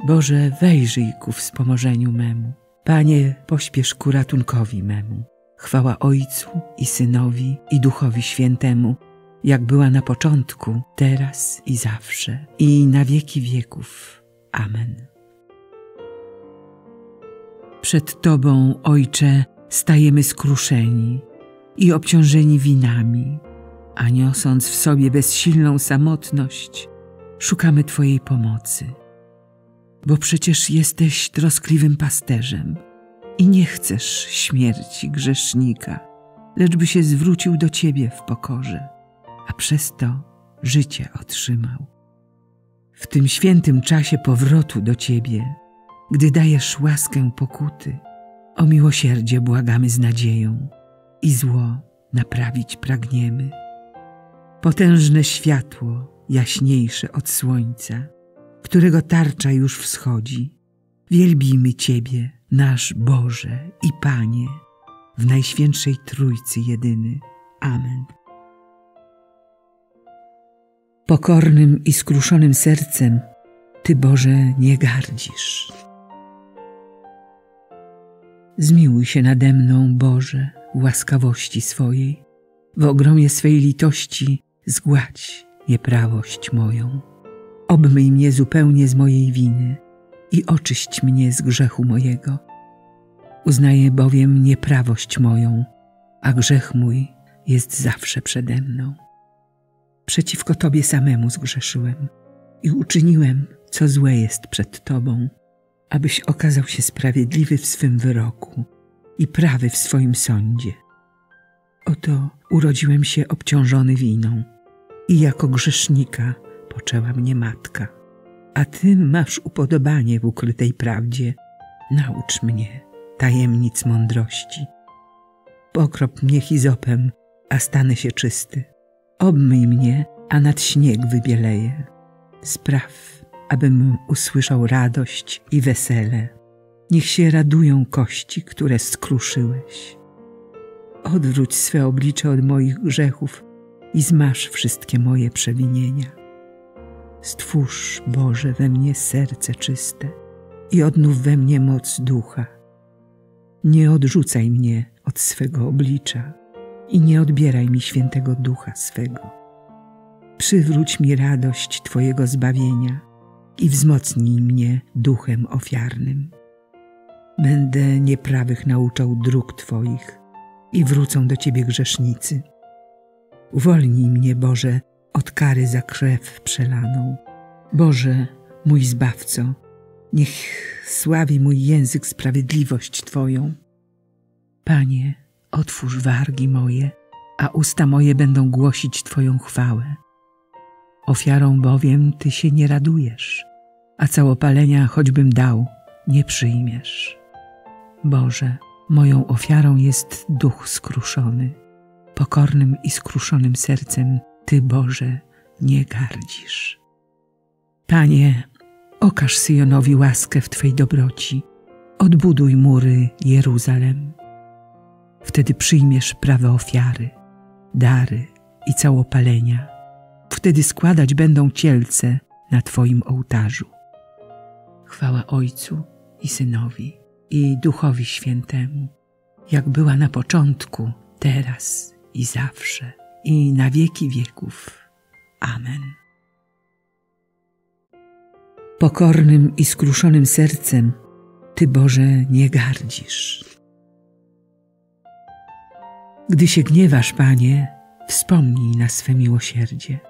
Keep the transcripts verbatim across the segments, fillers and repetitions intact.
Boże, wejrzyj ku wspomożeniu memu. Panie, pośpiesz ku ratunkowi memu. Chwała Ojcu i Synowi i Duchowi Świętemu, jak była na początku, teraz i zawsze, i na wieki wieków. Amen. Przed Tobą, Ojcze, stajemy skruszeni i obciążeni winami, a niosąc w sobie bezsilną samotność, szukamy Twojej pomocy. Bo przecież jesteś troskliwym pasterzem i nie chcesz śmierci grzesznika, lecz by się zwrócił do Ciebie w pokorze, a przez to życie otrzymał. W tym świętym czasie powrotu do Ciebie, gdy dajesz łaskę pokuty, o miłosierdzie błagamy z nadzieją i zło naprawić pragniemy. Potężne światło, jaśniejsze od słońca, którego tarcza już wschodzi, wielbimy Ciebie, nasz Boże i Panie, w Najświętszej Trójcy jedyny. Amen. Pokornym i skruszonym sercem Ty, Boże, nie gardzisz. Zmiłuj się nade mną, Boże, w łaskawości swojej. W ogromie swej litości zgładź nieprawość moją. Obmyj mnie zupełnie z mojej winy i oczyść mnie z grzechu mojego. Uznaję bowiem nieprawość moją, a grzech mój jest zawsze przede mną. Przeciwko Tobie samemu zgrzeszyłem i uczyniłem, co złe jest przed Tobą, abyś okazał się sprawiedliwy w swym wyroku i prawy w swoim sądzie. Oto urodziłem się obciążony winą i jako grzesznika poczęła mnie matka. A Ty masz upodobanie w ukrytej prawdzie. Naucz mnie tajemnic mądrości. Pokrop mnie hizopem, a stanę się czysty. Obmyj mnie, a nad śnieg wybieleję. Spraw, abym usłyszał radość i wesele. Niech się radują kości, które skruszyłeś. Odwróć swe oblicze od moich grzechów i zmaż wszystkie moje przewinienia. Stwórz, Boże, we mnie serce czyste i odnów we mnie moc ducha. Nie odrzucaj mnie od swego oblicza i nie odbieraj mi świętego ducha swego. Przywróć mi radość Twojego zbawienia i wzmocnij mnie duchem ofiarnym. Będę nieprawych nauczał dróg Twoich i wrócą do Ciebie grzesznicy. Uwolnij mnie, Boże, od kary za krew przelaną. Boże, mój Zbawco, niech sławi mój język sprawiedliwość Twoją. Panie, otwórz wargi moje, a usta moje będą głosić Twoją chwałę. Ofiarą bowiem Ty się nie radujesz, a całopalenia choćbym dał, nie przyjmiesz. Boże, moją ofiarą jest duch skruszony. Pokornym i skruszonym sercem Ty, Boże, nie gardzisz. Panie, okaż Syjonowi łaskę w Twej dobroci. Odbuduj mury Jeruzalem. Wtedy przyjmiesz prawe ofiary, dary i całopalenia. Wtedy składać będą cielce na Twoim ołtarzu. Chwała Ojcu i Synowi i Duchowi Świętemu, jak była na początku, teraz i zawsze, i na wieki wieków. Amen. Pokornym i skruszonym sercem Ty, Boże, nie gardzisz. Gdy się gniewasz, Panie, wspomnij na swe miłosierdzie.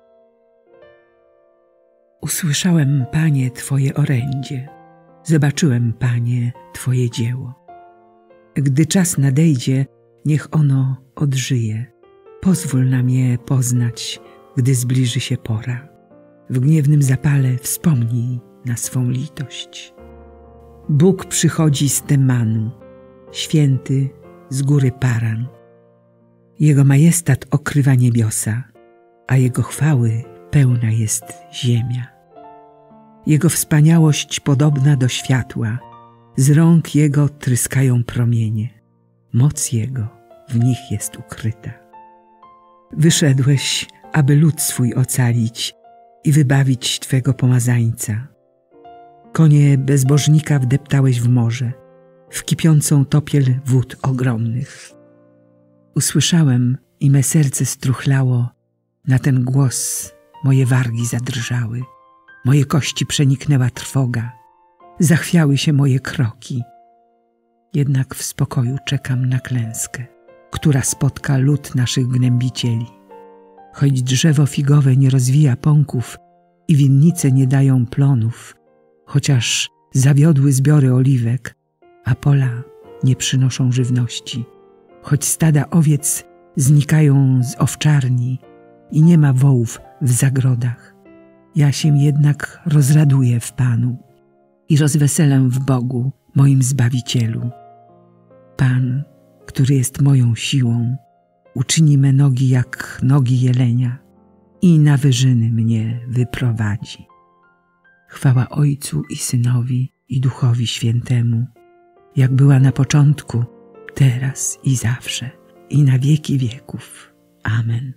Usłyszałem, Panie, Twoje orędzie, zobaczyłem, Panie, Twoje dzieło. Gdy czas nadejdzie, niech ono odżyje. Pozwól nam je poznać, gdy zbliży się pora. W gniewnym zapale wspomnij na swą litość. Bóg przychodzi z Temanu, święty z góry Paran. Jego majestat okrywa niebiosa, a Jego chwały pełna jest ziemia. Jego wspaniałość podobna do światła, z rąk Jego tryskają promienie. Moc Jego w nich jest ukryta. Wyszedłeś, aby lud swój ocalić i wybawić Twego pomazańca. Konie bezbożnika wdeptałeś w morze, w kipiącą topiel wód ogromnych. Usłyszałem i me serce struchlało, na ten głos moje wargi zadrżały, moje kości przeniknęła trwoga, zachwiały się moje kroki. Jednak w spokoju czekam na klęskę, która spotka lud naszych gnębicieli. Choć drzewo figowe nie rozwija pąków i winnice nie dają plonów, chociaż zawiodły zbiory oliwek, a pola nie przynoszą żywności, choć stada owiec znikają z owczarni i nie ma wołów w zagrodach, ja się jednak rozraduję w Panu i rozweselę w Bogu, moim Zbawicielu. Pan, który jest moją siłą, uczyni me nogi jak nogi jelenia i na wyżyny mnie wyprowadzi. Chwała Ojcu i Synowi i Duchowi Świętemu, jak była na początku, teraz i zawsze, i na wieki wieków. Amen.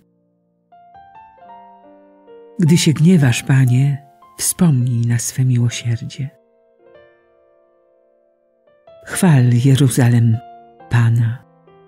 Gdy się gniewasz, Panie, wspomnij na swe miłosierdzie. Chwal Jeruzalem Pana.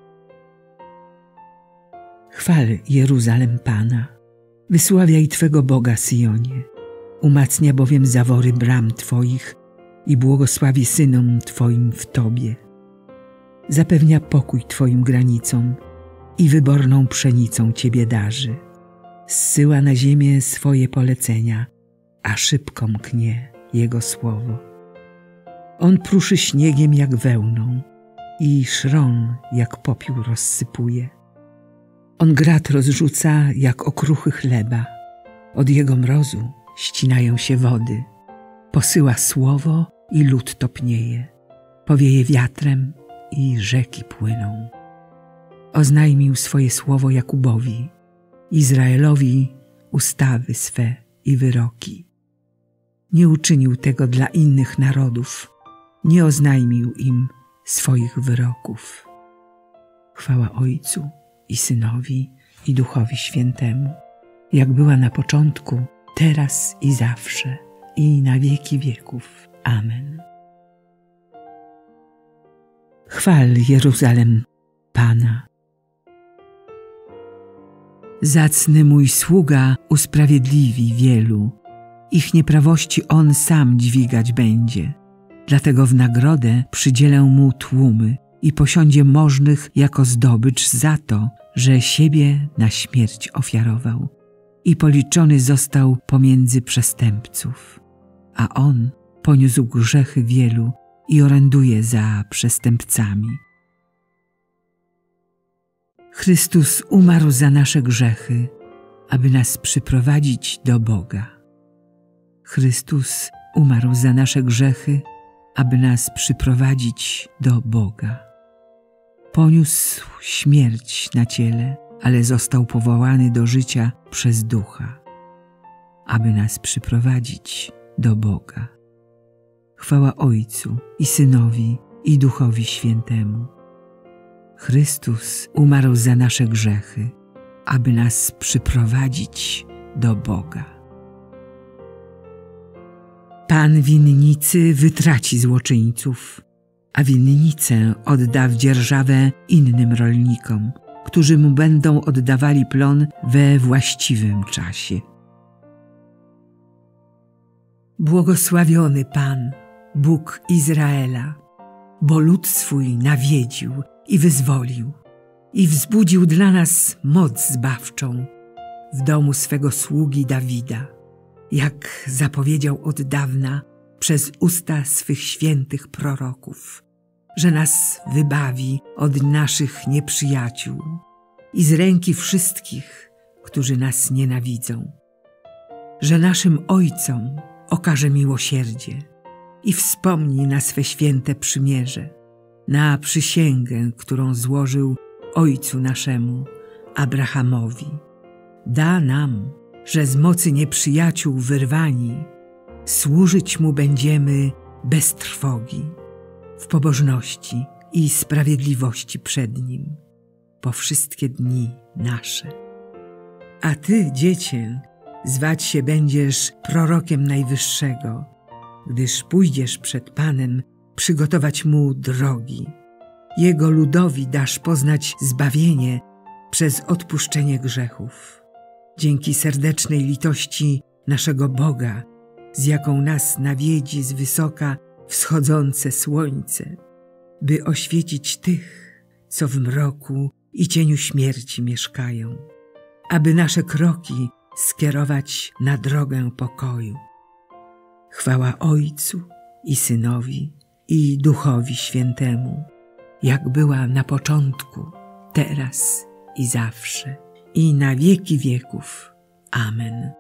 Chwal Jeruzalem Pana. Wysławiaj Twego Boga, Syjonie. Umacnia bowiem zawory bram Twoich i błogosławi synom Twoim w Tobie. Zapewnia pokój Twoim granicom i wyborną pszenicą Ciebie darzy. Zsyła na ziemię swoje polecenia, a szybko mknie Jego słowo. On pruszy śniegiem jak wełną i szron jak popiół rozsypuje. On grat rozrzuca jak okruchy chleba. Od Jego mrozu ścinają się wody. Posyła słowo i lód topnieje. Powieje wiatrem i rzeki płyną. Oznajmił swoje słowo Jakubowi, Izraelowi ustawy swe i wyroki. Nie uczynił tego dla innych narodów, nie oznajmił im swoich wyroków. Chwała Ojcu i Synowi i Duchowi Świętemu, jak była na początku, teraz i zawsze, i na wieki wieków. Amen. Chwal Jeruzalem Pana. Zacny mój sługa usprawiedliwi wielu, ich nieprawości on sam dźwigać będzie. Dlatego w nagrodę przydzielę mu tłumy i posiądzie możnych jako zdobycz za to, że siebie na śmierć ofiarował i policzony został pomiędzy przestępców. A on poniósł grzechy wielu i oręduje za przestępcami. Chrystus umarł za nasze grzechy, aby nas przyprowadzić do Boga. Chrystus umarł za nasze grzechy, aby nas przyprowadzić do Boga. Poniósł śmierć na ciele, ale został powołany do życia przez Ducha, aby nas przyprowadzić do Boga. Chwała Ojcu i Synowi i Duchowi Świętemu. Chrystus umarł za nasze grzechy, aby nas przyprowadzić do Boga. Pan winnicy wytraci złoczyńców, a winnicę odda w dzierżawę innym rolnikom, którzy mu będą oddawali plon we właściwym czasie. Błogosławiony Pan, Bóg Izraela, bo lud swój nawiedził i wyzwolił i wzbudził dla nas moc zbawczą w domu swego sługi Dawida, jak zapowiedział od dawna przez usta swych świętych proroków, że nas wybawi od naszych nieprzyjaciół i z ręki wszystkich, którzy nas nienawidzą, że naszym ojcom okaże miłosierdzie i wspomni na swe święte przymierze, na przysięgę, którą złożył ojcu naszemu, Abrahamowi. Da nam, że z mocy nieprzyjaciół wyrwani, służyć mu będziemy bez trwogi, w pobożności i sprawiedliwości przed nim, po wszystkie dni nasze. A ty, dziecię, zwać się będziesz prorokiem Najwyższego, gdyż pójdziesz przed Panem przygotować Mu drogi. Jego ludowi dasz poznać zbawienie przez odpuszczenie grzechów. Dzięki serdecznej litości naszego Boga, z jaką nas nawiedzi z wysoka wschodzące słońce, by oświecić tych, co w mroku i cieniu śmierci mieszkają, aby nasze kroki skierować na drogę pokoju. Chwała Ojcu i Synowi i Duchowi Świętemu, jak była na początku, teraz i zawsze, i na wieki wieków. Amen.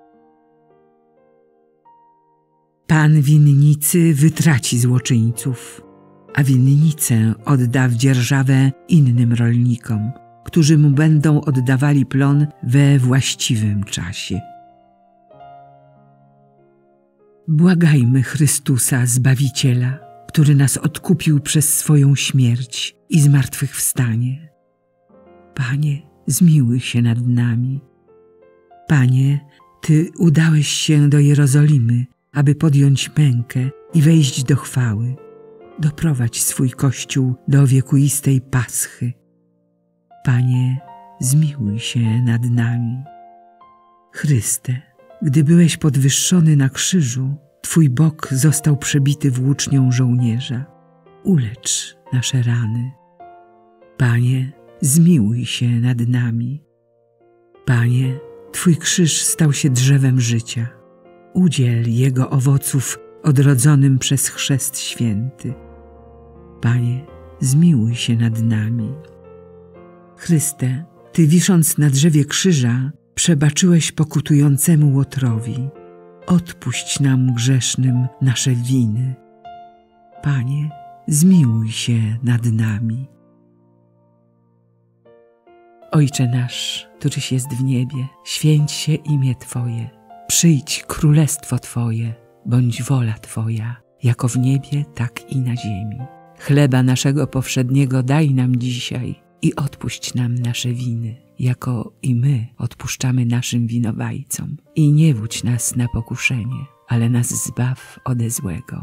Pan winnicy wytraci złoczyńców, a winnicę odda w dzierżawę innym rolnikom, którzy mu będą oddawali plon we właściwym czasie. Błagajmy Chrystusa, Zbawiciela, który nas odkupił przez swoją śmierć i zmartwychwstanie. Panie, zmiłuj się nad nami. Panie, Ty udałeś się do Jerozolimy, aby podjąć mękę i wejść do chwały. Doprowadź swój Kościół do wiekuistej Paschy. Panie, zmiłuj się nad nami. Chryste, gdy byłeś podwyższony na krzyżu, Twój bok został przebity włócznią żołnierza. Ulecz nasze rany. Panie, zmiłuj się nad nami. Panie, Twój krzyż stał się drzewem życia. Udziel jego owoców odrodzonym przez chrzest święty. Panie, zmiłuj się nad nami. Chryste, Ty wisząc na drzewie krzyża, przebaczyłeś pokutującemu łotrowi. Odpuść nam grzesznym nasze winy. Panie, zmiłuj się nad nami. Ojcze nasz, któryś jest w niebie, święć się imię Twoje. Przyjdź królestwo Twoje, bądź wola Twoja, jako w niebie, tak i na ziemi. Chleba naszego powszedniego daj nam dzisiaj i odpuść nam nasze winy, jako i my odpuszczamy naszym winowajcom. I nie wódź nas na pokuszenie, ale nas zbaw ode złego.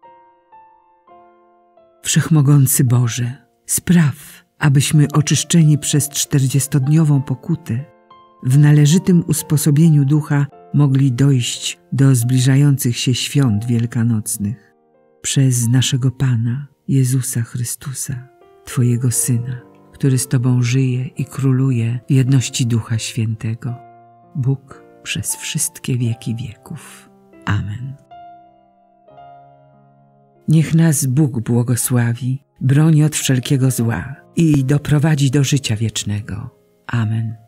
Wszechmogący Boże, spraw, abyśmy oczyszczeni przez czterdziestodniową pokutę w należytym usposobieniu ducha mogli dojść do zbliżających się świąt wielkanocnych przez naszego Pana Jezusa Chrystusa, Twojego Syna, który z Tobą żyje i króluje w jedności Ducha Świętego, Bóg przez wszystkie wieki wieków. Amen. Niech nas Bóg błogosławi, broni od wszelkiego zła i doprowadzi do życia wiecznego. Amen.